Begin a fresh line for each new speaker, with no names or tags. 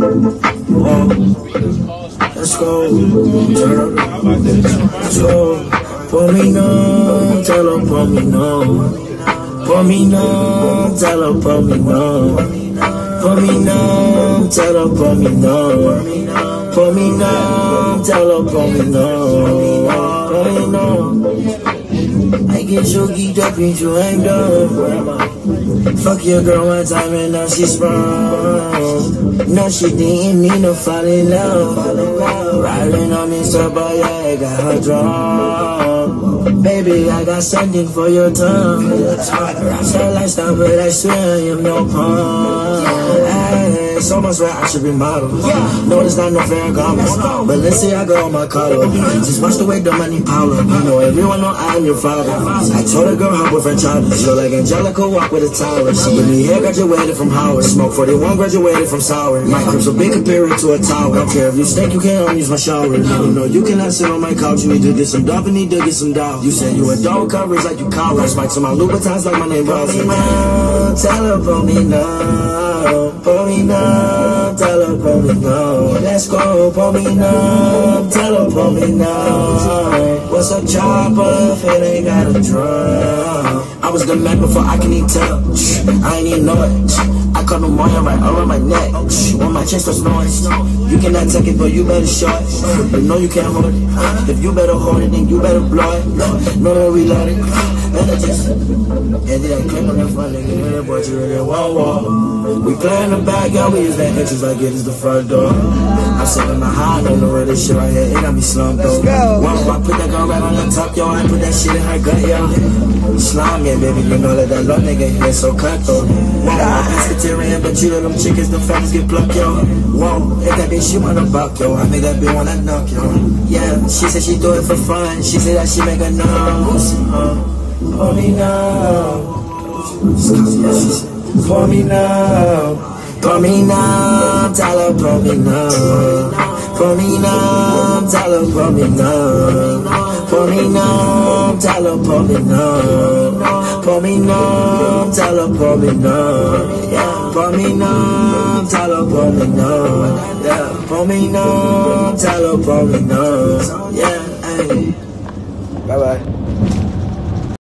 Whoa. Let's go. Turn up. Let's go. Pour me no, tell her pour me no. Pour me no, tell her pour me no. Pour me no, tell her pour me no. Pour me no, tell her pour me no. Pour me no. I get so geeked up and you ain't done. Fuck your girl one time and now she's sprung. No, she didn't mean to fall in love. Riding on this boy, yeah, I got her drunk. Baby, I got something for your tongue. Rock your lifestyle, but I swear I am no punk. So much where I should be model. No, it's not no fair garments, but let's see I go on my collar. Just watch the way the money pile up. You know everyone know I am your father. I told a girl her boyfriend childish. You're like Angelica, walk with a tower. She with me here, graduated from Howard. Smoke 41, graduated from Sour. My crib's so big, compare it to a tower. Don't care if you stink, you can't only use my shower. You know you cannot sit on my couch. You need to get some dump and need to get some dough. You said you adult coverage like you coward. Spikes on my Louboutins like my name Boston. Tell her for me now. For me now, tell her for me now. Let's go, for me now, tell her for me now. What's a chopper if it ain't got a drum? I was the man before I can even tell. I ain't even know it. I caught no more right around my neck. When my chest was noise. You cannot take it, but you better show it. You know you can't hold it. If you better hold it, then you better blow it. No, don't reload it. And I just, and then I came on that front nigga, and boy, you really whoa. We play in the back, y'all, we use that entrance like it is the front door. I'm sitting my high, on the road, this shit right here, it got me slumped though. Whoa, I put that girl right on the top, yo, I put that shit in her gut, yo. Slime, yeah, baby, you know that low nigga here so cutthroat. Whoa, I'm pescatarian, but you know them chickens, the fatties get plucked, yo. Whoa, if that bitch, she wanna buck, yo, I make that bitch wanna knock, yo. Yeah, she said she do it for fun, she said that she make a nose. Pour me now. Pour me now. Pour me now. Tell her pour me now. Pour me now. Tell her pour me now. Pour me now. Tell her pour me now. Pour me now. Tell her pour me now. Yeah. Pour me now. Tell her pour me now. Yeah. Pour me now. Tell her pour me now. Yeah. Bye bye.